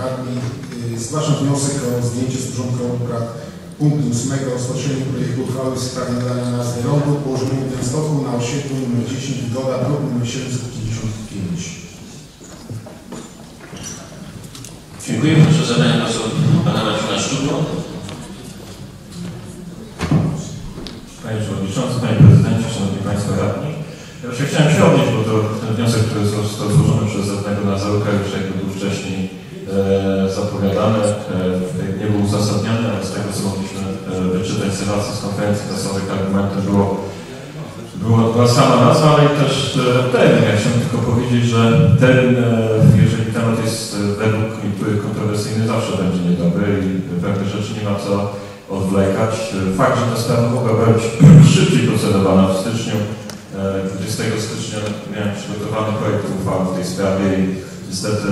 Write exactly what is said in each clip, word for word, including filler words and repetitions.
radni. Zgłaszam wniosek o zdjęcie z porządku obrad punktu ósmego rozpatrzenie projektu uchwały w sprawie nadania nazwy rodu położonego w Białymstoku na osiedlu nr dziesięć Wygoda, druk nr siedemset pięćdziesiąt pięć. Dziękuję. Proszę o zabranie głosu pana Marcina Szczudło. Panie Przewodniczący, Panie Prezydencie, Szanowni Państwo Radni. Ja właśnie chciałem się odnieść, bo to ten wniosek, który został złożony przez radnego Nazarka, już jakby był wcześniej e, zapowiadany, e, nie był uzasadniony, ale z tego, co mogliśmy e, wyczytać z relacji z konferencji prasowych, argumentem było, było, była sama nazwa, ale i też e, termin. Ja chciałem tylko powiedzieć, że termin, e, jeżeli temat jest e, według niektórych kontrowersyjny, zawsze będzie niedobry i pewne rzeczy nie ma co odwlekać. Fakt, że ta sprawa mogła być szybciej procedowana w styczniu, dwudziestego stycznia miałem przygotowany projekt uchwały w tej sprawie i niestety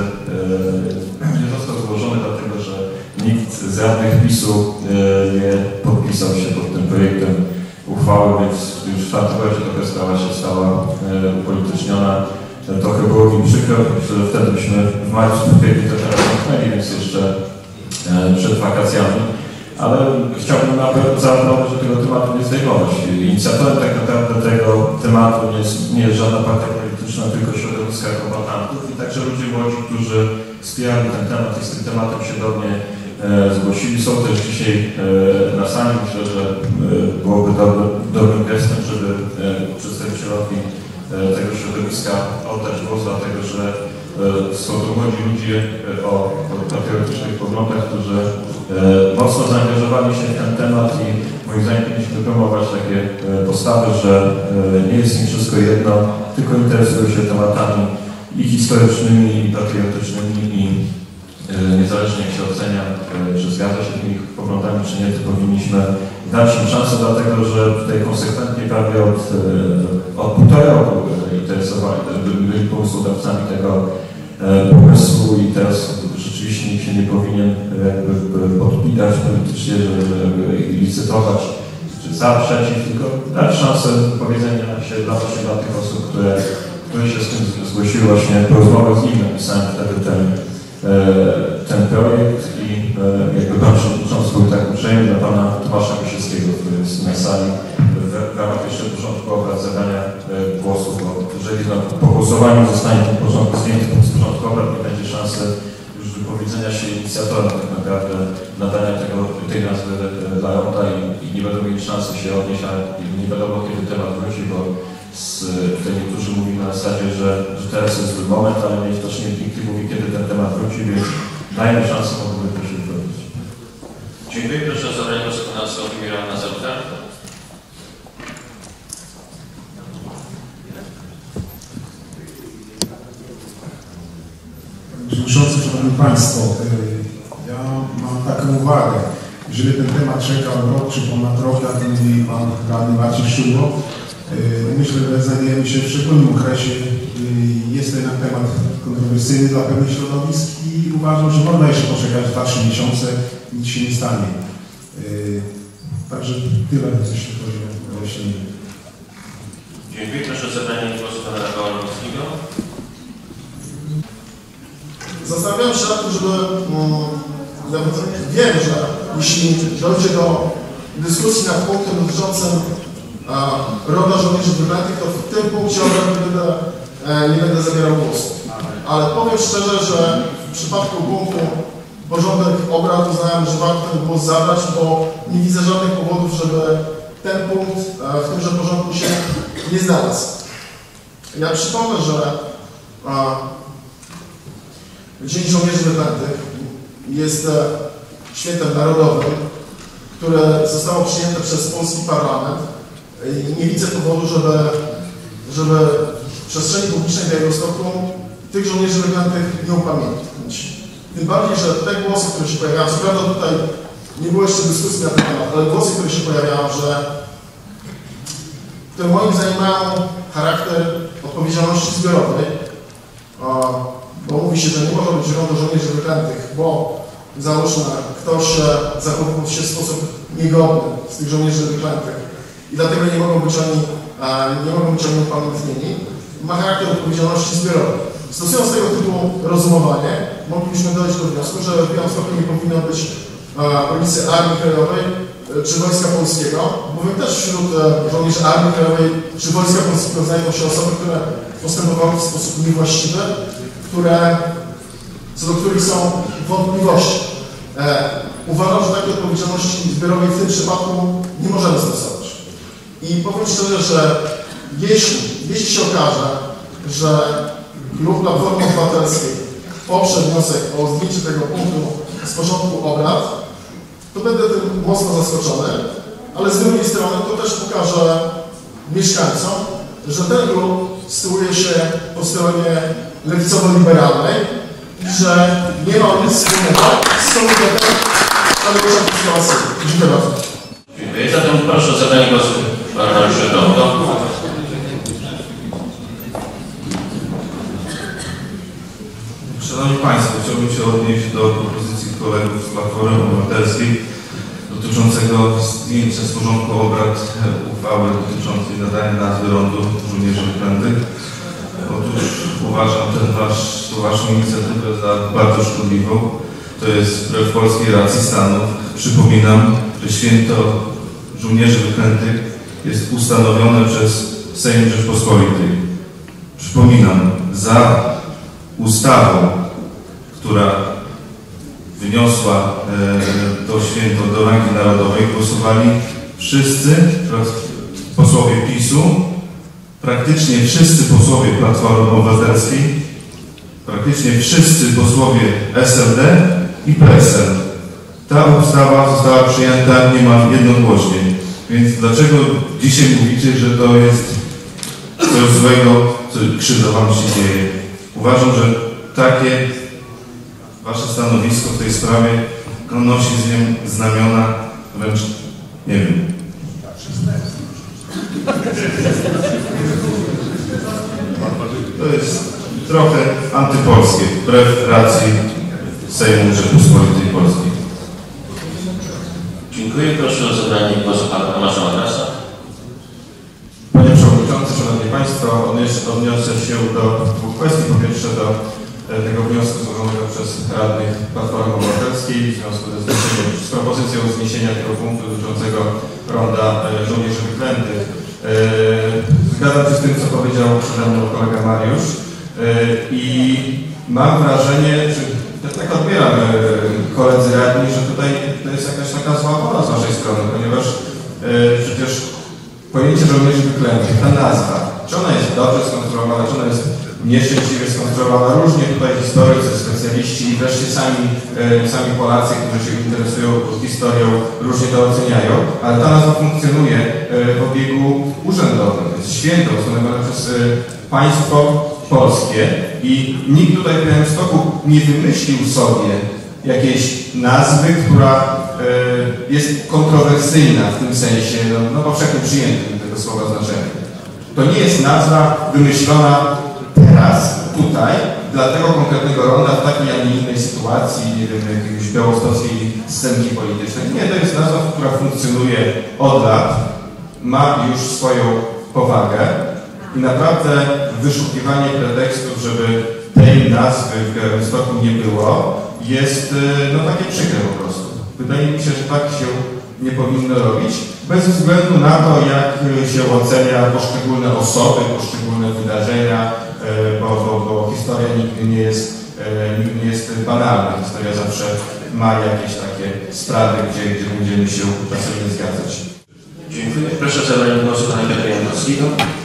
nie został złożony, dlatego że nikt z radnych PiS-u nie podpisał się pod tym projektem uchwały, więc już w tamtym razie trochę sprawa się stała upolityczniona. Trochę było mi przykro, że wtedy byśmy w marcu dopiero to teraz zamknęli, więc jeszcze przed wakacjami. Ale chciałbym nawet zaapelować, że tego tematu nie zdejmować. Inicjatorem tak naprawdę tego tematu nie jest, nie jest żadna partia polityczna, tylko środowiska kombatantów i także ludzie w Łodzi, którzy wspierali ten temat i z tym tematem się do mnie e, zgłosili. Są też dzisiaj e, na sali. Myślę, że e, byłoby dobry, dobrym gestem, żeby e, przedstawicielowi e, tego środowiska oddać głos, dlatego że e, są to młodzi ludzie e, o, o patriotycznych poglądach, którzy E, mocno zaangażowali się w ten temat i moim zdaniem powinniśmy promować takie e, postawy, że e, nie jest im wszystko jedno, tylko interesują się tematami i historycznymi, i patriotycznymi i e, niezależnie jak się ocenia, e, czy zgadza się z tymi poglądami, czy nie, to powinniśmy dać im szansę, dlatego że tutaj konsekwentnie prawie od, e, od półtora roku interesowali, byli pomysłodawcami tego pomysłu i teraz rzeczywiście nikt się nie powinien jakby podpinać politycznie, żeby licytować czy za, przeciw, tylko dać szansę powiedzenia się dla właśnie dla tych osób, które, które się z tym zgłosiły. Właśnie po rozmowach z nimi napisałem wtedy ten, ten projekt i jakby Pan Przewodniczący był tak uprzejmy dla Pana Tomasza Kosiewskiego, który jest na sali w, w ramach jeszcze porządku obrad zadania głosu, bo jeżeli po głosowaniu zostanie ten porządek zdjęty z porządku obrad, nie będzie szansy już wypowiedzenia się inicjatora tak naprawdę nadania tego, tej nazwy dla ronda i, i nie będą mieli szansy się odnieść, a nie wiadomo kiedy temat wróci, bo z, tutaj niektórzy mówili na zasadzie, że, że teraz jest zły moment, ale niewidocznie nikt nie mówi, kiedy ten temat wróci, więc dajmy szansę, mogłoby to się wypowiedzieć. Dziękuję. Proszę o zabranie głosu pana Sławomira Nazarka. Przewodniczący, Szanowni Państwo, ja mam taką uwagę, jeżeli ten temat czekał rok czy ponad rok, jak mówi Pan radny Marcin Szczudło, myślę, że znajdujemy się w szczególnym okresie. Jest to jednak temat kontrowersyjny dla pewnych środowisk i uważam, że można jeszcze poczekać dwa trzy miesiące, nic się nie stanie. Także tyle, co się chodzi o wyjaśnienie. Dziękuję. Proszę o zabranie głosu pana Rafała Lubowskiego. Zastanawiam się nad tym, żeby, ja wiem, że jeśli dojdzie do dyskusji nad punktem dotyczącym roda żołnierzy wyklętych, to w tym punkcie obrad nie będę, nie będę zabierał głosu. Ale powiem szczerze, że w przypadku punktu porządek obrad uznałem, że warto ten głos zabrać, bo nie widzę żadnych powodów, żeby ten punkt w tymże porządku się nie znalazł. Ja przypomnę, że Dzień Żołnierzy Wyklętych jest świętem narodowym, które zostało przyjęte przez polski parlament i nie widzę powodu, żeby, żeby w przestrzeni publicznej w Białymstoku tych żołnierzy wyklętych nie upamiętnić. Tym bardziej, że te głosy, które się pojawiają, co prawda tutaj nie było jeszcze dyskusji na ten temat, ale głosy, które się pojawiają, że które moim zdaniem mają charakter odpowiedzialności zbiorowej, bo mówi się, że nie może być rondo żołnierzy wyklętych, bo załóżmy, ktoś zachowywał się w sposób niegodny z tych żołnierzy wyklętych i dlatego nie mogą być oni, nie mogą być oni upamiętnieni, ma charakter odpowiedzialności zbiorowej. Stosując tego typu rozumowanie, moglibyśmy dojść do wniosku, że w Białymstoku nie powinno być ulicy Armii Krajowej czy Wojska Polskiego, bowiem też wśród żołnierzy Armii Krajowej czy Wojska Polskiego znajdą się osoby, które postępowały w sposób niewłaściwy, które, co do których są wątpliwości. E, uważam, że takiej odpowiedzialności zbiorowej w tym przypadku nie możemy stosować. I powiem szczerze, że jeśli, jeśli się okaże, że klub Platformy Obywatelskiej poprze wniosek o zdjęcie tego punktu z porządku obrad, to będę tym mocno zaskoczony, ale z drugiej strony to też pokaże mieszkańcom, że ten klub sytuuje się po stronie lewicowo-liberalnej i że nie ma nic wspólnego z komitetem Tadeusza Puskała-Synu. Dziękuję bardzo. Dziękuję. Zatem proszę o zabranie głosu pana Mariusza Tomko. Szanowni Państwo, chciałbym się odnieść do propozycji kolegów z Platformy Obywatelskiej dotyczącego zdjęcia z porządku obrad uchwały dotyczącej nadania nazwy rondu żołnierzy wyklętych. Otóż uważam tę wasz, waszą inicjatywę za bardzo szkodliwą. To jest wbrew polskiej racji stanu. Przypominam, że święto żołnierzy wyklętych jest ustanowione przez Sejm Rzeczpospolitej. Przypominam, za ustawą, która wyniosła e, to święto do rangi narodowej, głosowali wszyscy posłowie PiSu, praktycznie wszyscy posłowie Platformy Obywatelskiej, praktycznie wszyscy posłowie S L D i P S L. Ta ustawa została przyjęta niemal jednogłośnie. Więc dlaczego dzisiaj mówicie, że to jest coś złego, co krzywda wam się dzieje? Uważam, że takie wasze stanowisko w tej sprawie no, nosi z nim znamiona wręcz, nie wiem. To jest trochę antypolskie, wbrew racji Sejmu Rzeczypospolitej Polskiej. Dziękuję. Proszę o zabranie głosu pana Tomasza Matrasa. Panie Przewodniczący, Szanowni Państwo, odniosę się do dwóch kwestii. Po pierwsze do tego wniosku złożonego przez radnych Platformy Obywatelskiej w związku ze zniesieniem, z propozycją zniesienia tego punktu dotyczącego ronda żołnierzy wyklętych. Zgadzam się z tym, co powiedział przede mną kolega Mariusz i mam wrażenie, że ja tak odbieram koledzy radni, że tutaj to jest jakaś taka zła wola z naszej strony, ponieważ przecież pojęcie żołnierzy wyklętych, ta nazwa, czy ona jest dobrze skonstruowana, czy ona jest nieszczęśliwie skonstruowana, różnie tutaj historycy, specjaliści i wreszcie sami, e, sami Polacy, którzy się interesują historią, różnie to oceniają, ale ta nazwa funkcjonuje e, w obiegu urzędowym, to jest święto ustanowione przez e, państwo polskie i nikt tutaj w Białymstoku nie wymyślił sobie jakiejś nazwy, która y, jest kontrowersyjna w tym sensie, no, no powszechnie przyjętym tego słowa znaczenia. To nie jest nazwa wymyślona teraz, tutaj, dla tego konkretnego ronda w takiej, a nie innej sytuacji, nie wiem, jakiejś białostockiej scenki politycznej. Nie, to jest nazwa, która funkcjonuje od lat, ma już swoją powagę i naprawdę wyszukiwanie pretekstów, żeby tej nazwy w Białymstoku nie było, jest no takie przykre po prostu. Wydaje mi się, że tak się nie powinno robić, bez względu na to, jak się ocenia poszczególne osoby, poszczególne wydarzenia, bo, bo, bo historia nigdy nie jest, nigdy nie jest banalna. Historia zawsze ma jakieś takie sprawy, gdzie, gdzie będziemy się czasem nie zgadzać. Dziękuję. Proszę o zabranie głosu pana Piotra Jankowskiego.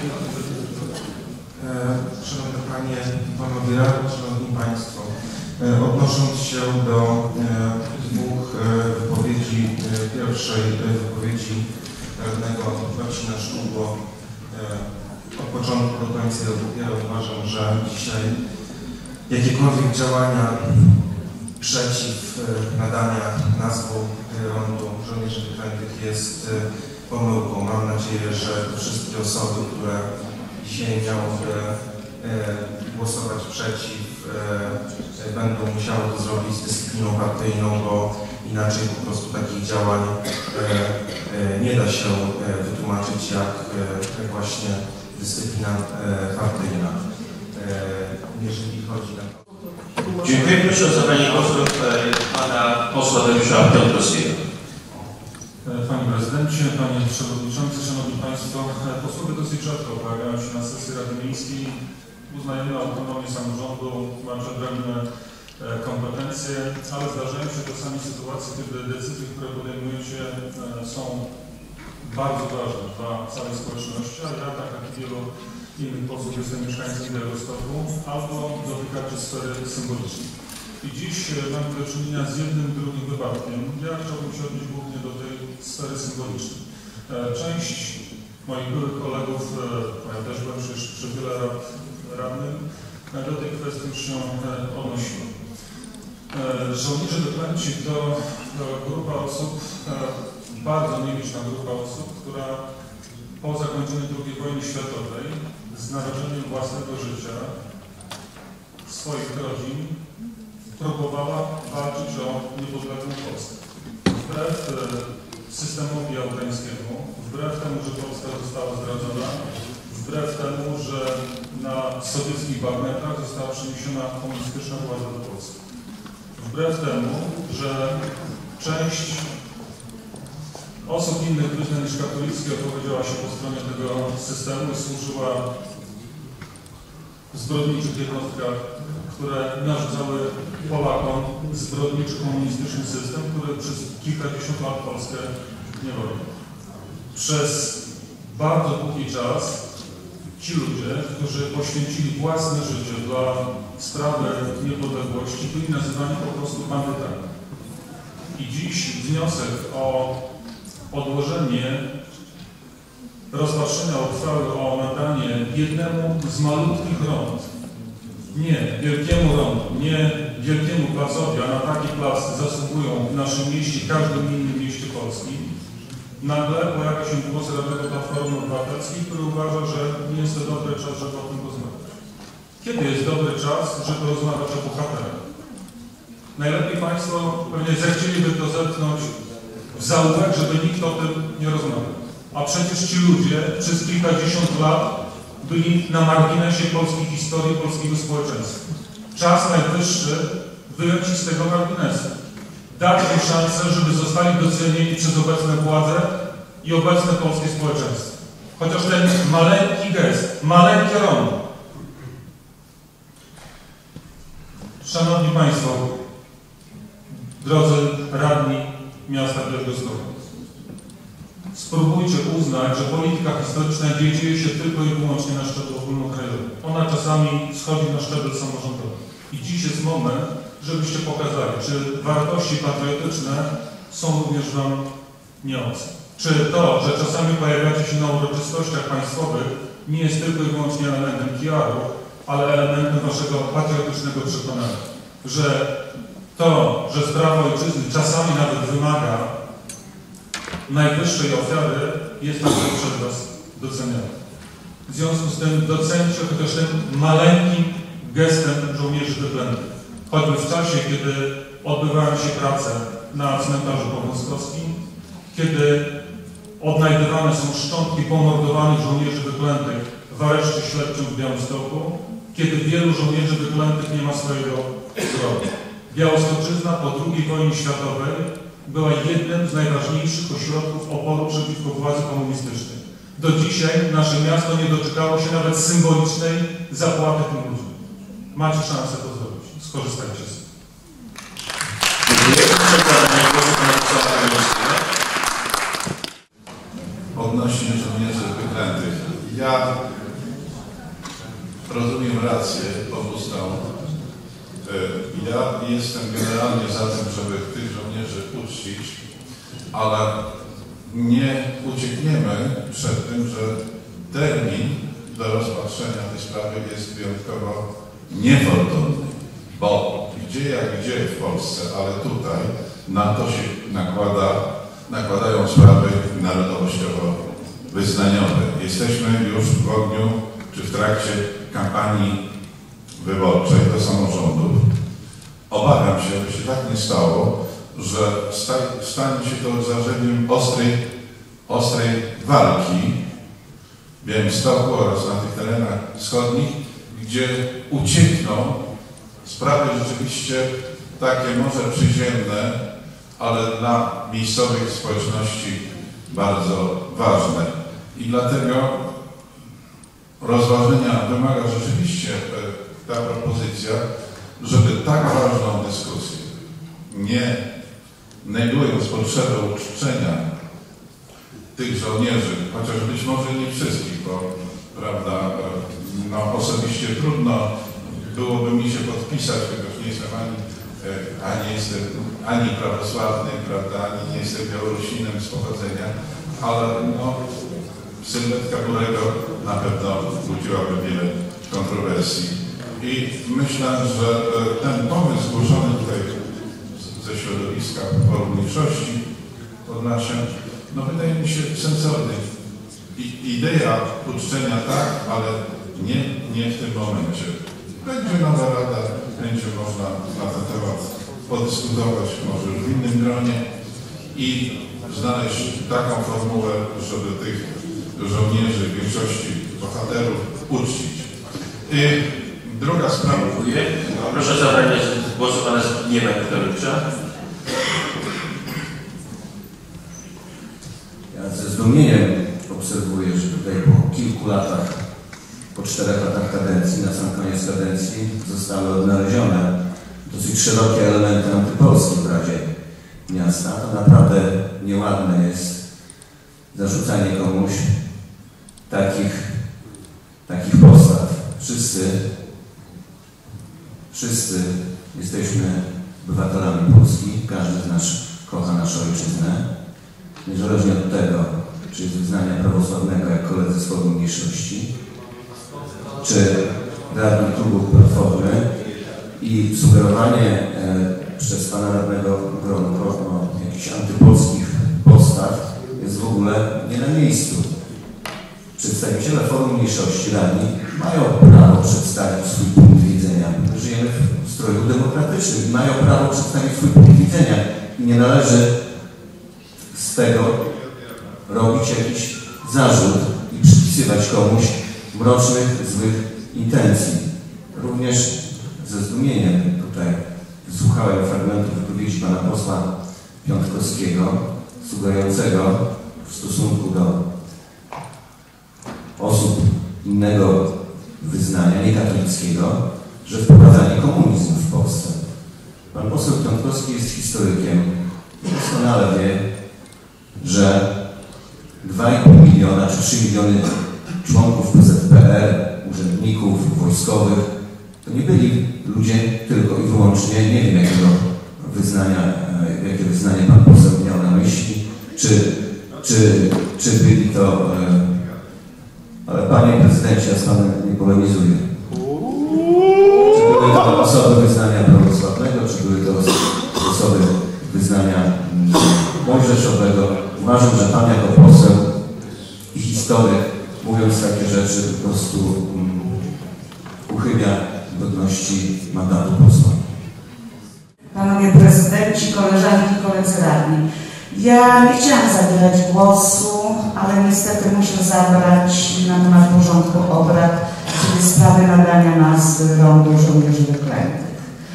Szanowne Panie i Panowie Radni, Szanowni Państwo, odnosząc się do dwóch wypowiedzi, pierwszej wypowiedzi radnego Marcina Sztubło, od początku do końca ja dopiero uważam, że dzisiaj jakiekolwiek działania przeciw nadania nazwą rondu żołnierzy wyklętych jest pomyłką. Mam nadzieję, że wszystkie osoby, które dzisiaj miałyby głosować przeciw, będą musiały to zrobić z dyscypliną partyjną, bo inaczej po prostu takich działań nie da się wytłumaczyć jak właśnie dyscyplina partyjna. Jeżeli chodzi o Dziękuję. Proszę o zabranie głosu pana posła Dariusza Piotrowskiego. Panie Prezydencie, Panie Przewodniczący, Szanowni Państwo, posłowie dosyć rzadko pojawiają się na sesji Rady Miejskiej. Uznajemy autonomię samorządu, mamy odrębne kompetencje, ale zdarzają się czasami sytuacje, kiedy decyzje, które podejmujecie, są bardzo ważne dla całej społeczności, a ja, tak jak wielu innych posłów, jestem mieszkańcem Białegostoku, albo dotykacie sfery symbolicznej. I dziś mamy do czynienia z jednym, drugim wypadkiem. Ja chciałbym się odnieść głównie do tej sfery symbolicznej. Część moich byłych kolegów, ja też byłem przecież przez wiele lat radnym, do tej kwestii już się odnosiło. Żołnierze wyklęci to, to grupa osób, bardzo nieliczna grupa osób, która po zakończeniu drugiej wojny światowej z narażeniem własnego życia, swoich rodzin, próbowała walczyć o niepodległą Polskę. Wbrew systemowi afgańskiemu, wbrew temu, że Polska została zdradzona, wbrew temu, że na sowieckich bagnetach została przeniesiona komunistyczna władza do Polski. Wbrew temu, że część osób innych wyznań niż katolickie opowiedziała się po stronie tego systemu i służyła w zbrodniczych jednostkach, które narzucały Polakom zbrodniczy komunistyczny system, który przez kilkadziesiąt lat Polskę niewolił. Przez bardzo długi czas ci ludzie, którzy poświęcili własne życie dla sprawy niepodległości, byli nazywani po prostu bandytami. I dziś wniosek o odłożenie rozpatrzenia uchwały o nadanie jednemu z malutkich rond, nie wielkiemu rondu, nie wielkiemu placowi, a na taki plac zasługują w naszym mieście, w każdym innym mieście polskim, nagle pojawia się głos radnego Platformy Obywatelskiej, który uważa, że nie jest to dobry czas, żeby o tym rozmawiać. Kiedy jest dobry czas, żeby rozmawiać o bohaterach? Najlepiej Państwo pewnie zechcieliby to zepchnąć w zaułek, żeby nikt o tym nie rozmawiał. A przecież ci ludzie przez kilkadziesiąt lat byli na marginesie polskiej historii, polskiego społeczeństwa. Czas najwyższy wyjąć ich z tego marginesu. Dać im szansę, żeby zostali docenieni przez obecne władze i obecne polskie społeczeństwo. Chociaż ten maleńki gest, maleńkie rondo. Szanowni Państwo, drodzy radni miasta Białegostoku, spróbujcie uznać, że polityka historyczna dzieje się tylko i wyłącznie na szczeblu ogólnokrajowym. Ona czasami schodzi na szczebel samorządowy. I dziś jest moment, żebyście pokazali, czy wartości patriotyczne są również Wam nieobce. Czy to, że czasami pojawiacie się na uroczystościach państwowych, nie jest tylko i wyłącznie elementem P R-u, ale elementem Waszego patriotycznego przekonania. Że to, że sprawa ojczyzny czasami nawet wymaga najwyższej ofiary, jest także przez Was doceniane. W związku z tym docencie chociaż tym maleńkim gestem żołnierzy wyklętych. Choćby w czasie, kiedy odbywają się prace na cmentarzu powązkowskim, kiedy odnajdywane są szczątki pomordowanych żołnierzy wyklętych w areszcie śledczym w Białymstoku, kiedy wielu żołnierzy wyklętych nie ma swojego grobu. Białostoczyzna po drugiej wojnie światowej była jednym z najważniejszych ośrodków oporu przeciwko władzy komunistycznej. Do dzisiaj nasze miasto nie doczekało się nawet symbolicznej zapłaty tym ludziom. Macie szansę to zrobić. Skorzystajcie z tego. Odnośnie żołnierzy wyklętych. Ja rozumiem rację obu stron. Ja jestem generalnie za tym, żeby tych żołnierzy uczcić, ale nie uciekniemy przed tym, że termin do rozpatrzenia tej sprawy jest wyjątkowo niefortunny, bo gdzie jak gdzie w Polsce, ale tutaj na to się nakłada, nakładają sprawy narodowościowo-wyznaniowe. Jesteśmy już w ogniu, czy w trakcie kampanii wyborczej do samorządów. Obawiam się, by się tak nie stało, że stanie się to zdarzeniem ostrej, ostrej walki w Białymstoku oraz na tych terenach wschodnich, gdzie uciekną sprawy rzeczywiście takie może przyziemne, ale dla miejscowych społeczności bardzo ważne. I dlatego rozważenia wymaga rzeczywiście ta propozycja, żeby tak ważną dyskusję, nie negując potrzebę uczczenia tych żołnierzy, chociaż być może nie wszystkich, bo prawda, no, osobiście trudno byłoby mi się podpisać, chociaż nie jestem ani, ani, jestem, ani prawosławny, prawda, ani nie jestem Białorusinem z pochodzenia, ale no, sylwetka Burego na pewno budziłaby wiele kontrowersji. I myślę, że ten pomysł zgłoszony tutaj ze środowiska Forum Mniejszości Podlasia, no wydaje mi się sensowny. I idea uczczenia tak, ale nie, nie w tym momencie. Będzie nowa rada, będzie można na ten temat podyskutować, może już w innym gronie i znaleźć taką formułę, żeby tych żołnierzy, w większości bohaterów uczcić. I druga sprawa. Dziękuję. Proszę zabrać głosu pana Zbigniewa Witowicza. Ja ze zdumieniem obserwuję, że tutaj po kilku latach, po czterech latach kadencji, na sam koniec kadencji zostały odnalezione dosyć szerokie elementy antypolskie w Radzie Miasta. To naprawdę nieładne jest zarzucanie komuś takich, takich postaw. Wszyscy, wszyscy jesteśmy obywatelami Polski, każdy z nas kocha naszą ojczyznę, niezależnie od tego, czy jest wyznania prawosławnego, jak koledzy z Forum Mniejszości, czy radni klubu Platformy, i sugerowanie e, przez pana radnego Gronko no, jakichś antypolskich postaw jest w ogóle nie na miejscu. Przedstawiciele Forum Mniejszości, radni, mają prawo przedstawić swój punkt widzenia. Żyjemy w stroju demokratycznym i mają prawo przedstawić swój punkt widzenia i nie należy z tego robić jakiś zarzut i przypisywać komuś mrocznych, złych intencji. Również ze zdumieniem tutaj wysłuchałem fragmentu wypowiedzi pana posła Piątkowskiego, sugerującego w stosunku do osób innego wyznania, niekatolickiego, że wprowadzanie komunizmu w Polsce. Pan poseł Piątkowski jest historykiem i doskonale wie, że dwa i pół miliona czy trzy miliony członków P Z P R, urzędników wojskowych, to nie byli ludzie tylko i wyłącznie, nie wiem jakiego wyznania, jakie wyznanie pan poseł miał na myśli, czy, czy, czy byli to, ale panie prezydencie, ja z panem nie polemizuję. Czy były to osoby wyznania prawosławnego, czy były to osoby wyznania mojżeszowego? Uważam, że pan jako poseł i historyk, mówiąc takie rzeczy, po prostu um, uchybia godności mandatu posła. Panowie prezydenci, koleżanki, koledzy radni. Ja nie chciałam zabierać głosu, ale niestety muszę zabrać na temat porządku obrad, czyli sprawy nadania nazwy Rondu Żołnierzy Wyklętych.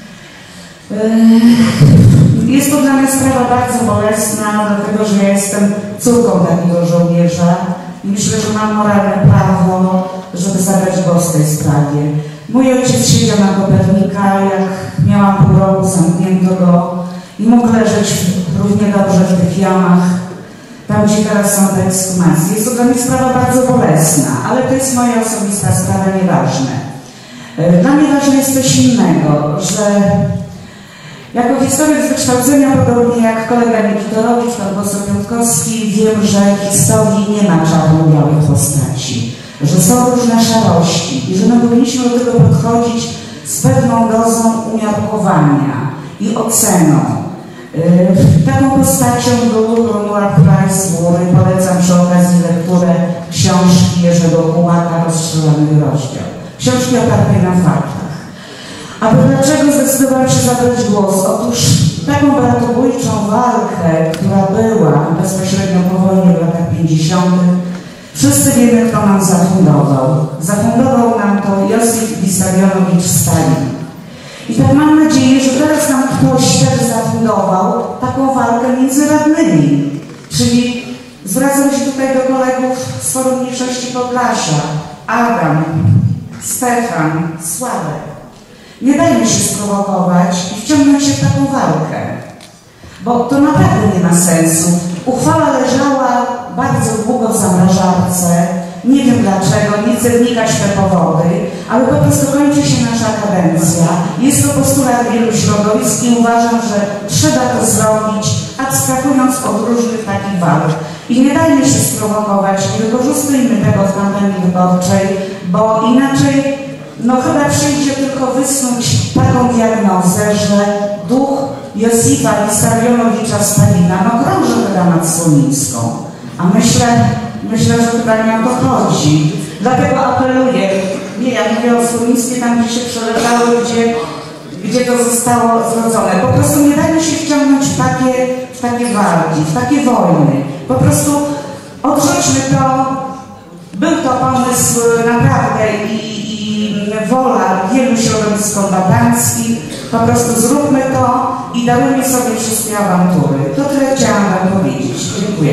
Jest to dla mnie sprawa bardzo bolesna, dlatego że ja jestem córką takiego żołnierza i myślę, że mam moralne prawo, żeby zabrać głos w tej sprawie. Mój ojciec siedział na Kopernika, jak miałam pół roku, zamknięto go i mógł leżeć równie dobrze w tych jamach, tam gdzie teraz są te ekshumacje. Jest to dla mnie sprawa bardzo bolesna, ale to jest moja osobista sprawa, nieważne. Dla mnie ważne jest coś innego, że jako historyk z wykształcenia, podobnie jak kolega Niewitorowicz, pan poseł Piątkowski, wiem, że w historii nie ma czarno-białych postaci, że są różne szarości i że my powinniśmy do tego podchodzić z pewną dozą umiarkowania i oceną. Yy, taką postacią był Romuald Price-Wury. Polecam przy okazji lekturę książki Jerzego Kułaka Rozstrzelany rozdział. Książki opartej na faktach. A dlaczego zdecydowałam się zabrać głos? Otóż taką bratobójczą walkę, która była bezpośrednio po wojnie w latach pięćdziesiątych, wszyscy wiemy, kto nam zafundował. Zafundował nam to Józef Wissarionowicz Stalin. I tak mam nadzieję, że teraz nam ktoś też zafundował taką walkę między radnymi. Czyli zwracam się tutaj do kolegów z Forum Mniejszości Podlasia. Adam, Stefan, Sławek. Nie dajmy się sprowokować i wciągnąć się w taką walkę. Bo to naprawdę nie ma sensu. Uchwała leżała bardzo długo w zamrażarce. Nie wiem dlaczego, nie chcę wnikać w te powody, ale po prostu kończy się nasza kadencja. Jest to postulat wielu środowisk i uważam, że trzeba to zrobić, abstrahując od różnych takich walk. I nie dajmy się sprowokować, nie wykorzystujmy tego w kampanii wyborczej, bo inaczej no chyba przyjdzie tylko wysnuć taką diagnozę, że duch Józefa Wissarionowicza Stalina no krąży chyba nad Słonicką. A myślę, myślę, że chyba nie o to chodzi. Dlatego apeluję, nie, ja mówię o Słonickiej, tam gdzie się przeleciały, gdzie, gdzie to zostało zrodzone. Po prostu nie dajmy się wciągnąć w takie, w takie walki, w takie wojny. Po prostu odrzućmy to. Był to pomysł naprawdę i, i wola wielu środowisk kombatanckich. Po prostu zróbmy to i darujmy sobie wszystkie awantury. To tyle chciałam wam powiedzieć. Dziękuję.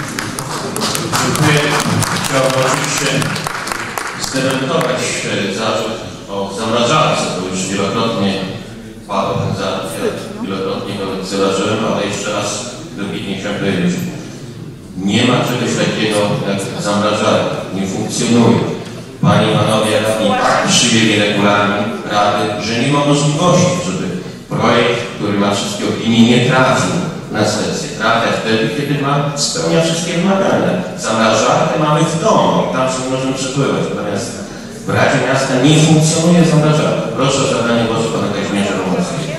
Dziękuję. Chciałbym oczywiście zdementować zarzut o zamrażarce, bo już wielokrotnie padł ten zarzut. Ja wielokrotnie go zauważyłem, ale jeszcze raz dobitnie chciałem powiedzieć. Nie ma czegoś takiego jak zamrażarka. Nie funkcjonuje. Panie i panowie radni przyjęli regulamin rady, że nie ma możliwości, żeby projekt, który ma wszystkie opinie, nie trafił na sesję. Trafia wtedy, kiedy ma, spełnia wszystkie wymagania. Zamrażarkę mamy w domu i tam sobie możemy przepływać. Natomiast w Radzie Miasta nie funkcjonuje zamrażarka. Proszę o zabranie głosu pana Kazimierza Romańskiego.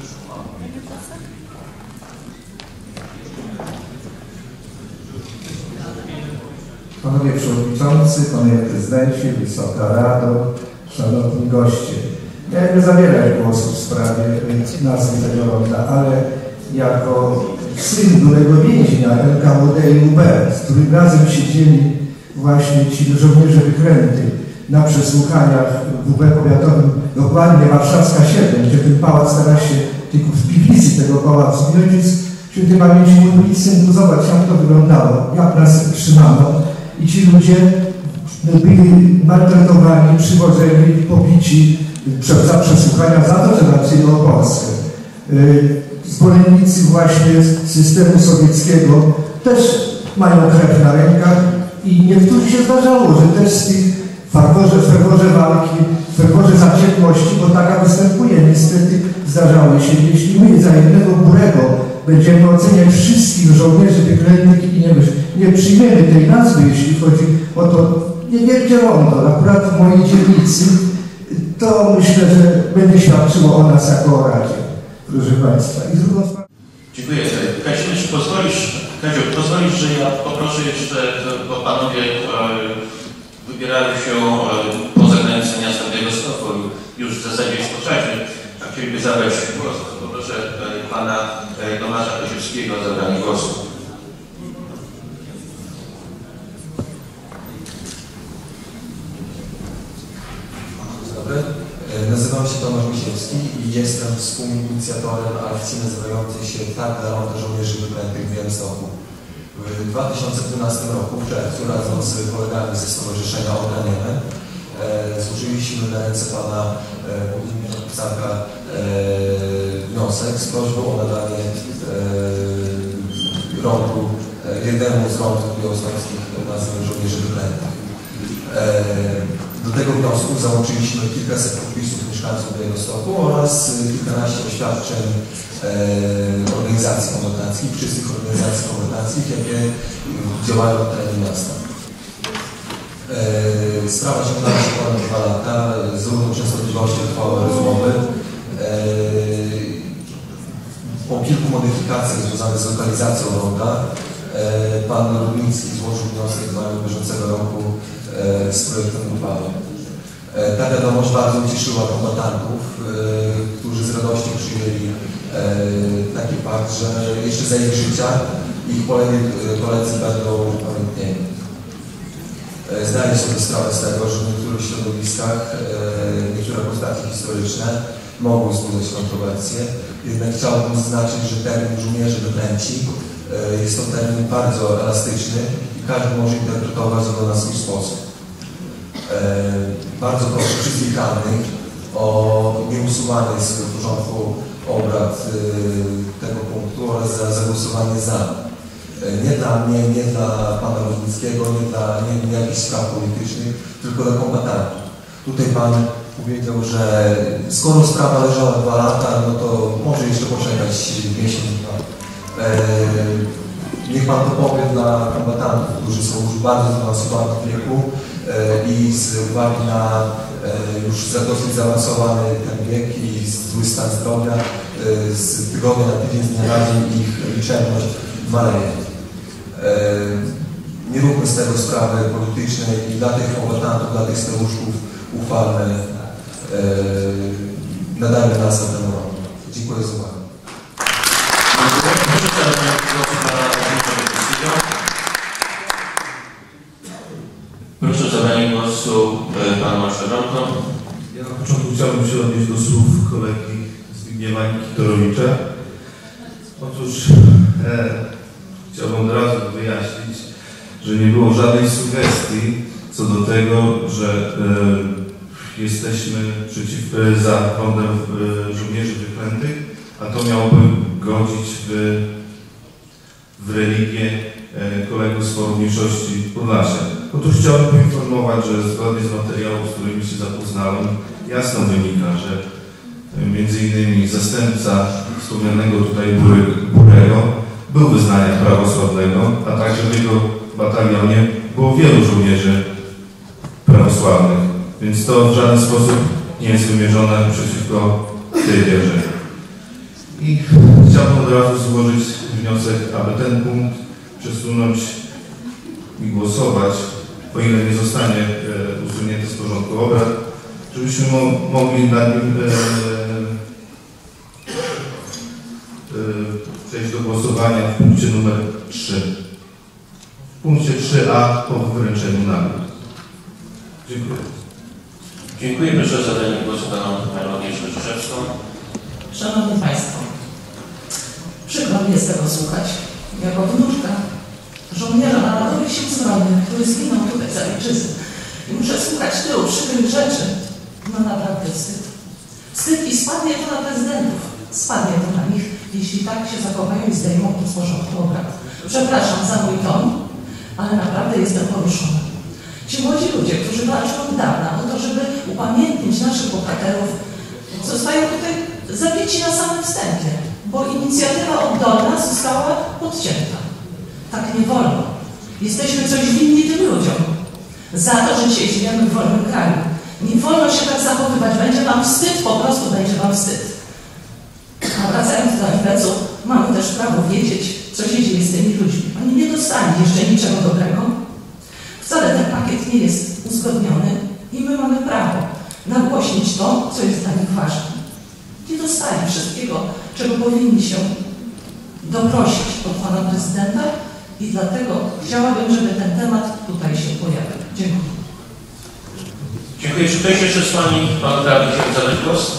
Panowie Przewodniczący, Panowie Prezydenci, Wysoka Rado, Szanowni Goście. Ja nie zabierać głosu w sprawie nazwy tego ronda, ale jako syn byłego więźnia L K W D i U B, z którym razem siedzieli właśnie ci żołnierze wykręty na przesłuchaniach w U B powiatowym, dokładnie Warszawska siedem, gdzie ten pałac stara się tylko w piwnicy tego pałacu. Mój ojciec święty pamięci mówi, synku, zobacz jak to wyglądało, jak nas trzymano. I ci ludzie byli maltretowani, przywodzeni, pobici za przesłuchania za to, że walczyli o Polskę. Zwolennicy właśnie systemu sowieckiego też mają krew na rękach i niektórzy się zdarzało, że też z tych ferworze, ferworze walki, ferworze zaciekłości, bo taka występuje, niestety zdarzały się. Jeśli my za jednego Burego będziemy oceniać wszystkich żołnierzy wyklętych i nie, nie przyjmiemy tej nazwy, jeśli chodzi o to niewielkie rondo, akurat w mojej dzielnicy, to myślę, że będzie świadczyło o nas jako o Radzie, proszę Państwa. I drugą sprawę. Dziękuję. Kazimierz, czy pozwolisz, Kaziu, pozwolisz, że ja poproszę jeszcze, bo panowie e, wybierają się e, poza granicę miasta Białegostoku, już w zasadzie jest po czasie, a chcieliby zabrać głos, to poproszę e, pana e, Tomasza Koziewskiego o zabranie głosu. Nazywam się Tomasz Misiewski i jestem współinicjatorem akcji nazywającej się Tak dla Ronda Żołnierzy Wyklętych w Białymstoku. W dwa tysiące dwunastym roku, w czerwcu, razem z kolegami ze Stowarzyszenia Obraniemy, e, złożyliśmy na ręce pana burmistrza Psaka e, wniosek z prośbą o nadanie e, rondu, e, jednemu z rondów białostockich nazwy Żołnierzy Wyklętych. E, Do tego wniosku załączyliśmy kilkaset podpisów mieszkańców Białegostoku oraz kilkanaście oświadczeń e, organizacji kombatanckich, wszystkich organizacji kombatanckich, jakie działają na terenie miasta. E, sprawa ciągnęła się ponad dwa lata, z równą częstotliwością trwały rozmowy. E, po kilku modyfikacjach związanych z lokalizacją ronda, e, pan Rudnicki złożył wniosek w maju bieżącego roku z projektem uchwały. Ta wiadomość bardzo ucieszyła kombatantów, którzy z radością przyjęli taki fakt, że jeszcze za ich życia ich koledzy, koledzy będą upamiętnieni. Zdaję sobie sprawę z tego, że w niektórych środowiskach niektóre postaci historyczne mogą wzbudzać kontrowersje. Jednak chciałbym zaznaczyć, że termin żołnierzy wyklęci jest to termin bardzo elastyczny i każdy może interpretować go na swój sposób. Bardzo proszę wszystkich radnych o nieusuwanie z porządku obrad tego punktu oraz za zagłosowanie za. Nie dla mnie, nie dla pana Rudnickiego, nie dla nie, nie jakichś spraw politycznych, tylko dla kombatantów. Tutaj pan powiedział, że skoro sprawa leżała dwa lata, no to może jeszcze poczekać miesiąc, dwa. Niech pan to powie dla kombatantów, którzy są już bardzo zaawansowani w wieku i z uwagi na już za dosyć zaawansowany ten wiek i zły stan zdrowia, z tygodnia na tydzień, z dnia na dzień ich liczebność maleje. Nie róbmy z tego sprawy politycznej i dla tych kombatantów, dla tych staruszków uchwalne nadajmy nazwę temu roku. Dziękuję za uwagę. Proszę o zabranie głosu Pana Marszałka. Ja na początku chciałbym się odnieść do słów kolegi Zbigniewa Kitorowicza. Otóż e, chciałbym od razu wyjaśnić, że nie było żadnej sugestii co do tego, że e, jesteśmy przeciw, e, za fondem e, żołnierzy wyklętych, a to miałoby godzić w, w religię e, kolegów z Forum Mniejszości Podlasia. Otóż chciałbym poinformować, że zgodnie z materiałów, z którymi się zapoznałem, jasno wynika, że między innymi zastępca wspomnianego tutaj Burego był wyznania prawosławnego, a także w jego batalionie było wielu żołnierzy prawosławnych, więc to w żaden sposób nie jest wymierzone przeciwko tej wierze. I chciałbym od razu złożyć wniosek, aby ten punkt przesunąć i głosować, o ile nie zostanie e, usunięty z porządku obrad, żebyśmy mo mogli nad nim e, e, przejść do głosowania w punkcie numer trzy. W punkcie trzy a po wyręczeniu nagród. Dziękuję. Dziękuję. Proszę o zabranie głosu Panią Agnieszkę Czyszewską. Szanowni Państwo, przykro mi jest tego słuchać. Jako wnuczka żołnierza Narodowych Sił Zbrojnych, który zginął tutaj za ojczyznę. I muszę słuchać tylu przykrych rzeczy. No naprawdę wstyd. Wstyd i spadnie to na prezydentów. Spadnie to na nich, jeśli tak się zachowają i zdejmą to z porządku obrad. Przepraszam za mój ton, ale naprawdę jestem poruszona. Ci młodzi ludzie, którzy walczą od dawna o to, żeby upamiętnić naszych bohaterów, zostają tutaj zabici na samym wstępie, bo inicjatywa oddolna została podcięta. Tak nie wolno. Jesteśmy coś winni tym ludziom. Za to, że dzisiaj żyjemy w wolnym kraju. Nie wolno się tak zachowywać. Będzie wam wstyd, po prostu będzie wam wstyd. A wracając do em pe ce u, mamy też prawo wiedzieć, co się dzieje z tymi ludźmi. Oni nie dostali jeszcze niczego dobrego. Wcale ten pakiet nie jest uzgodniony i my mamy prawo nagłośnić to, co jest dla nich ważne. Nie dostali wszystkiego, czego powinni się doprosić od pana prezydenta i dlatego chciałabym, żeby ten temat tutaj się pojawił. Dziękuję. Dziękuję. Czy ktoś jeszcze z Pani, Pan Radny chce zabrać głos?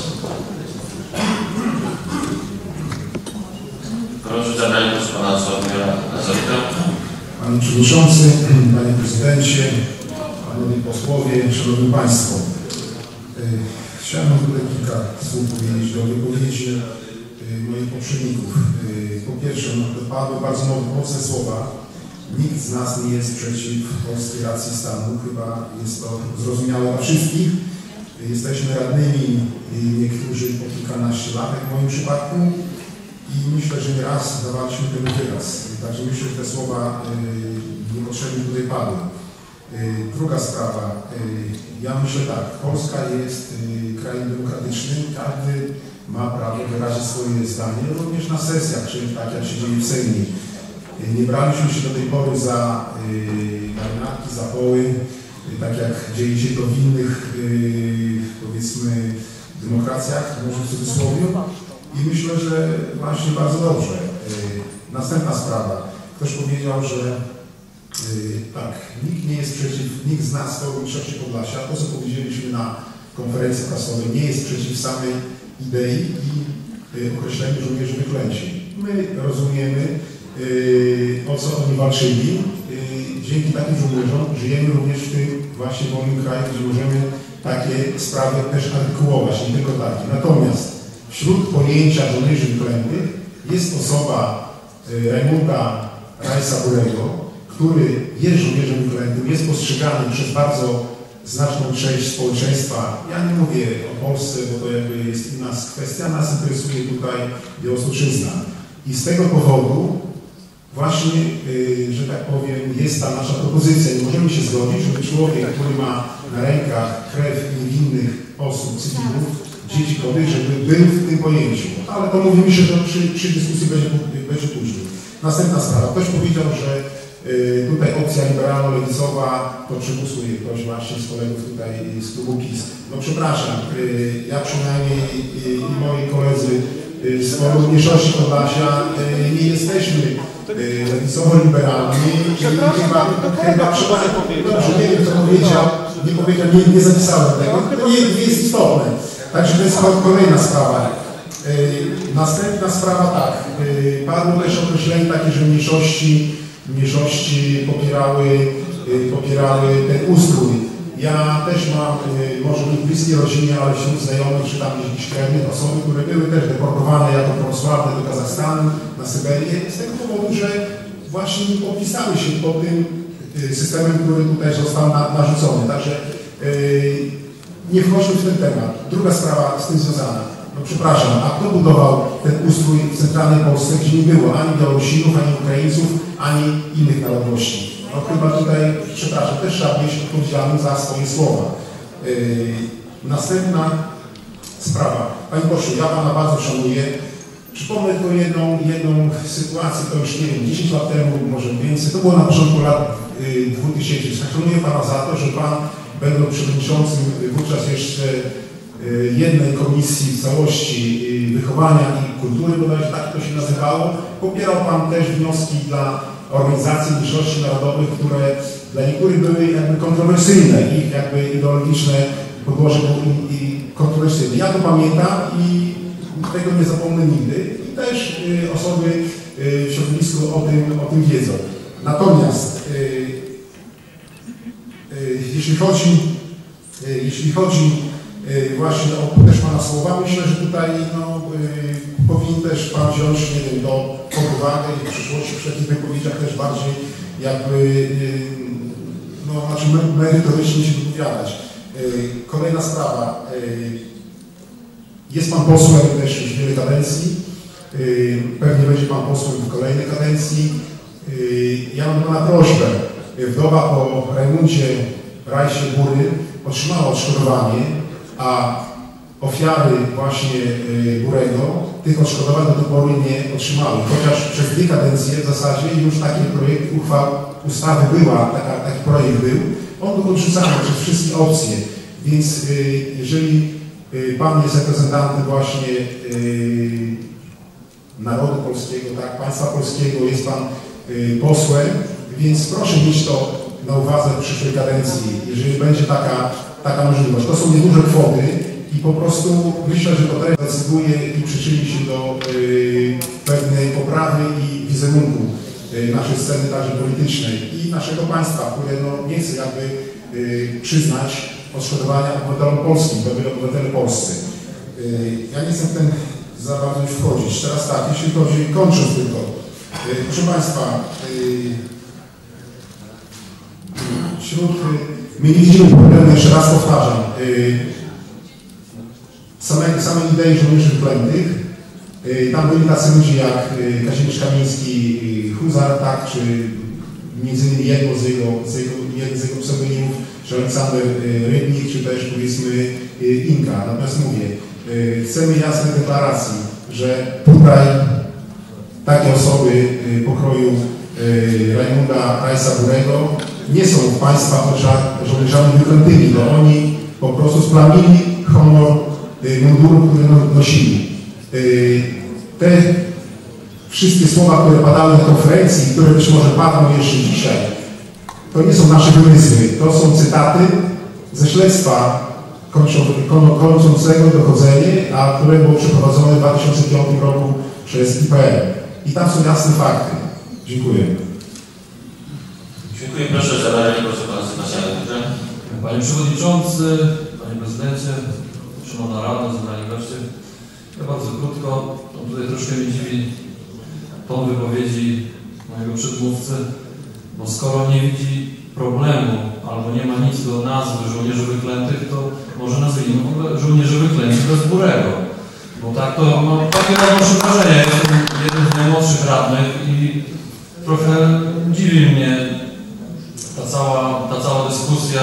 Proszę o zabranie głosu Pana Sławomira Nazarka. Panie Przewodniczący, Panie Prezydencie, Panowie Posłowie, Szanowni Państwo. Chciałem tutaj kilka słów powiedzieć do wypowiedzi moich poprzedników. Po pierwsze, no, padły bardzo mocne słowa. Nikt z nas nie jest przeciw polskiej racji stanu. Chyba jest to zrozumiałe dla wszystkich. Jesteśmy radnymi, niektórzy po kilkanaście lat, jak w moim przypadku. I myślę, że nieraz dawaliśmy temu wyraz. Także myślę, że te słowa niepotrzebnie tutaj padły. Druga sprawa. Ja myślę tak. Polska jest krajem demokratycznym. Każdy ma prawo wyrazić swoje zdanie, również na sesjach, czyli tak jak się dzieje w Sejmie. Nie braliśmy się do tej pory za marynarki, za poły, tak jak dzieje się to w innych, powiedzmy, demokracjach, może w cudzysłowie. I myślę, że właśnie bardzo dobrze. Następna sprawa. Ktoś powiedział, że tak, nikt nie jest przeciw, nikt z nas, Forum Mniejszości Podlasia, to co powiedzieliśmy na konferencji prasowej, nie jest przeciw samej idei i y, określeniu żołnierzy wyklęci. My rozumiemy, y, o co oni walczyli. Y, dzięki takim żołnierzom żyjemy również w tym właśnie wolnym kraju, gdzie możemy takie sprawy też artykułować, nie tylko takie. Natomiast wśród pojęcia żołnierzy wyklętych jest osoba y, Rajmunda Rajsa-Burego, który jest żołnierzem wyklętym, jest postrzegany przez bardzo znaczną część społeczeństwa. Ja nie mówię o Polsce, bo to jakby jest inna kwestia, nas interesuje tutaj Białostocczyzna. I z tego powodu właśnie, yy, że tak powiem, jest ta nasza propozycja. Nie możemy się zgodzić, żeby człowiek, który ma na rękach krew niewinnych osób, cywilów, dzieci, kobiet, żeby był w tym pojęciu. Ale to mówi mi się, że przy, przy dyskusji będzie, będzie później. Następna sprawa. Ktoś powiedział, że y, tutaj opcja liberalno-lewicowa, to przegłosuje ktoś właśnie z kolegów tutaj z klubu PiS. No przepraszam, y, ja przynajmniej y, i moi koledzy y, z Forum Mniejszości Podlasia y, nie jesteśmy y, lewicowo-liberalni. Chyba, chyba przepraszam, dobrze, nie wiem co powiedział, nie powiedział, nie, nie zapisałem tego, to nie, nie jest istotne. Także to jest kolejna sprawa. Yy, następna sprawa tak, yy, padło też określenie takie, że mniejszości, mniejszości popierały, yy, popierały ten ustrój. Ja też mam, yy, może nie w bliskiej rodzinie, ale wśród znajomych, czy tam jakichś krewnych osoby, które były też deportowane jako prawosławne do Kazachstanu, na Syberię, z tego powodu, że właśnie nie podpisały się pod tym yy, systemem, który tutaj został na, narzucony. Także yy, nie wchodźmy w ten temat. Druga sprawa z tym związana. No przepraszam, a kto budował ten ustrój w centralnej Polsce, gdzie nie było ani Białorusinów, ani Ukraińców, ani innych narodowości? No chyba tutaj, przepraszam, też trzeba być odpowiedzialnym za swoje słowa. Yy, następna sprawa. Panie pośle, ja Pana bardzo szanuję. Przypomnę tylko jedną, jedną sytuację, to już nie wiem, dziesięć lat temu, może więcej, to było na początku lat yy, dwutysięcznych. Szanuję Pana za to, że Pan, będąc przewodniczącym wówczas jeszcze jednej komisji w całości wychowania i kultury, bodajże tak to się nazywało, popierał Pan też wnioski dla organizacji mniejszości narodowych, które dla niektórych były jakby kontrowersyjne, ich jakby ideologiczne podłoże było i kontrowersyjne. Ja to pamiętam i tego nie zapomnę nigdy i też y, osoby y, w środowisku o tym, o tym wiedzą. Natomiast y, y, jeśli chodzi, y, jeśli chodzi właśnie o też Pana słowa, myślę, że tutaj no, y, powinien też Pan wziąć, nie wiem, do pod uwagę i w przyszłości przy takich wypowiedziach też bardziej jakby, y, no, znaczy merytorycznie się wypowiadać. Y, kolejna sprawa. Y, jest Pan posłem też już wiele kadencji. Y, pewnie będzie Pan posłem w kolejnej kadencji. Y, ja mam Pana prośbę. Wdowa po Rajmundzie Rajsie Bury otrzymała odszkodowanie, a ofiary właśnie Burego tych odszkodowań do tej pory nie otrzymały. Chociaż przez dwie kadencje w zasadzie już taki projekt uchwał, ustawy była, taka, taki projekt był, on był odrzucany przez wszystkie opcje. Więc jeżeli Pan jest reprezentantem właśnie narodu polskiego, tak, państwa polskiego, jest Pan posłem, więc proszę mieć to na uwadze w przyszłej kadencji, jeżeli będzie taka taka możliwość. To są nieduże kwoty i po prostu myślę, że to też decyduje i przyczyni się do y, pewnej poprawy i wizerunku y, naszej sceny także politycznej i naszego państwa, które no, nie chce jakby y, przyznać odszkodowania obywatelom polskim, to byli obywatele polscy. Y, ja nie chcę w ten za bardzo już wchodzić. Teraz tak, jeśli chodzi, kończąc tylko. Y, proszę Państwa, y, wśród my nie widzimy problemu, jeszcze raz powtarzam, yy, samej, samej idei żołnierzy wyklętych. Yy, tam byli tacy ludzie jak yy, Kazimierz Kamiński, yy, Huzar, tak, czy między innymi jedno z jego, z jego, jeden z jego pseudonimów, czy Aleksander yy, Rybnik, czy też powiedzmy yy, Inka. Natomiast mówię, yy, chcemy jasnej deklaracji, że tutaj takie osoby yy, pokroju yy, Rajmunda Rajsa-Burego nie są w Państwa oczach żołnierzami wyklętymi, bo oni po prostu splamili honor y, munduru, który nosili. Y, te wszystkie słowa, które padały na konferencji, które być może padną jeszcze dzisiaj, to nie są nasze wymysły, to są cytaty ze śledztwa kończącego dochodzenie, a które było przeprowadzone w dwa tysiące piątym roku przez I P N. I tam są jasne fakty. Dziękuję. Dziękuję. Proszę o zabranie głosu pana Sebastiana. Panie Przewodniczący, Panie Prezydencie, Szanowna Rado, zebrani goście. Ja bardzo krótko, no tutaj troszkę mnie dziwi ton wypowiedzi mojego przedmówcy, bo skoro nie widzi problemu albo nie ma nic do nazwy żołnierzy wyklętych, to może nazwijmy w ogóle żołnierzy wyklętych bez Burego. Bo tak to no, takie odnoszę wrażenie. Ja jestem jednym z najmłodszych radnych i trochę dziwi mnie ta cała, ta cała dyskusja.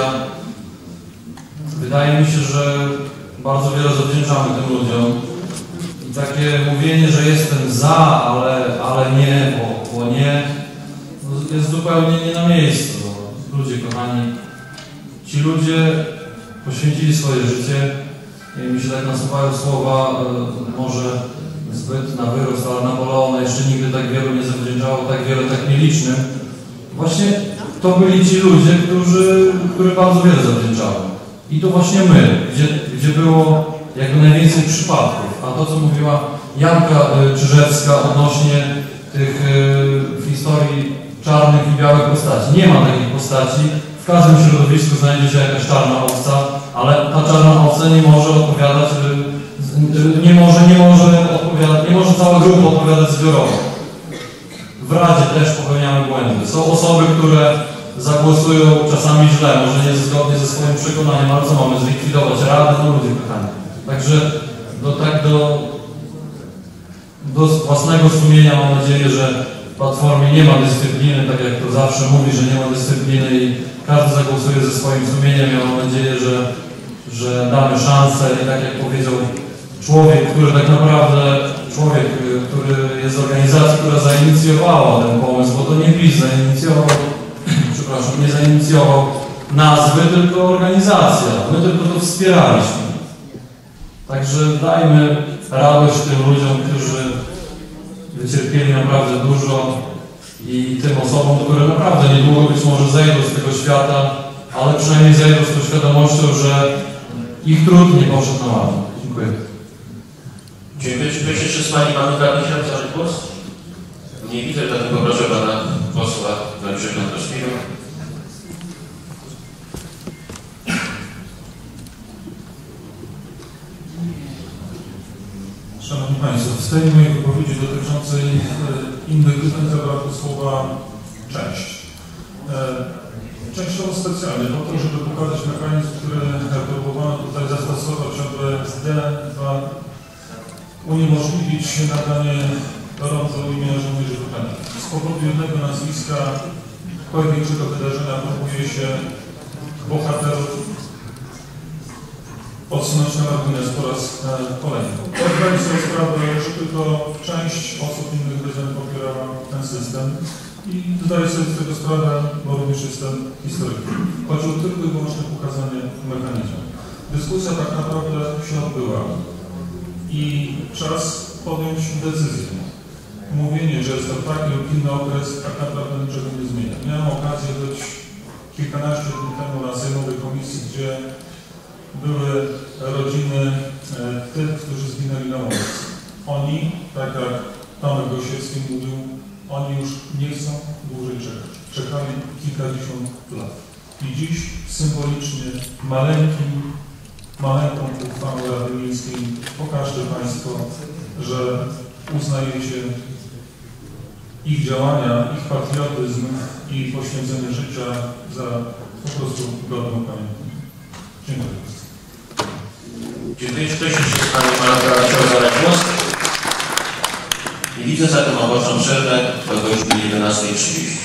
Wydaje mi się, że bardzo wiele zawdzięczamy tym ludziom. I takie mówienie, że jestem za, ale, ale nie, bo, bo nie, jest zupełnie nie na miejscu. Ludzie kochani, ci ludzie poświęcili swoje życie i mi się tak nasuwają słowa, może zbyt na wyrost, ale Napoleona jeszcze nigdy tak wielu nie zawdzięczało, tak wiele, tak nielicznym. Właśnie to byli ci ludzie, którzy, którzy bardzo wiele zawdzięczały. I to właśnie my, gdzie, gdzie było jakby najwięcej przypadków. A to, co mówiła Janka Czyżewska odnośnie tych w historii czarnych i białych postaci. Nie ma takich postaci. W każdym środowisku znajdzie się jakaś czarna owca, ale ta czarna owca nie może odpowiadać, nie może, nie może odpowiadać, nie może cała grupa odpowiadać zbiorowo. W Radzie też popełniamy błędy. Są osoby, które zagłosują czasami źle, może nie zgodnie ze swoim przekonaniem, ale co mamy, zlikwidować Radę? No ludzie kochani. Także do, tak do, do własnego sumienia mam nadzieję, że w Platformie nie ma dyscypliny, tak jak to zawsze mówi, że nie ma dyscypliny i każdy zagłosuje ze swoim sumieniem. Ja mam nadzieję, że, że damy szansę i tak jak powiedział człowiek, który tak naprawdę, człowiek, który jest z organizacji, która zainicjowała ten pomysł, bo to nie PiS zainicjował, przepraszam, nie zainicjował nazwy, tylko organizacja. My tylko to wspieraliśmy. Także dajmy radość tym ludziom, którzy wycierpieli naprawdę dużo i tym osobom, które naprawdę niedługo być może zejdą z tego świata, ale przynajmniej zejdą z tą świadomością, że ich trud nie poszedł na ładę. Dziękuję. Dziękuję. Czy ktoś jeszcze z Pani Panów Radnych chciał zabrać głos? Nie widzę, dlatego proszę Pana posła Dariusza Kwiatkowskiego. Szanowni Państwo, w tej mojej wypowiedzi dotyczącej innych pytań zabrakło słowa część. Częściowo specjalnie po to, żeby pokazać mechanizm, który próbowano tutaj zastosować, aby uniemożliwić nadanie rodzu imienia żołnierzy wyklętych. Z powodu jednego nazwiska pojedynczego wydarzenia próbuje się bohaterów odsunąć na margines po raz kolejny. Zdajemy sobie sprawę, że tylko część osób innych wyznań popierała ten system i zdaję sobie z tego sprawę, bo również jestem historykiem. Chodziło tylko i wyłącznie o pokazanie mechanizmu. Dyskusja tak naprawdę się odbyła i czas podjąć decyzję. Mówienie, że jest to taki lub inny okres, tak naprawdę niczego nie zmienia. Miałem okazję być kilkanaście dni temu na sejmowej komisji, gdzie były rodziny e, tych, którzy zginęli na ulicy. Oni, tak jak Tomek Gosiewski mówił, oni już nie chcą dłużej czekać. Czekali kilkadziesiąt lat. I dziś symbolicznie maleńkim, maleńką uchwałą Rady Miejskiej pokażcie Państwo, że uznajecie ich działania, ich patriotyzm i poświęcenie życia za po prostu godną pamięć. Dziękuję. Dziękuję. Czy ktoś jeszcze z Pani Pana chciał zabrać głos? Nie widzę, zatem ogłaszam przerwę do godziny jedenastej trzydzieści.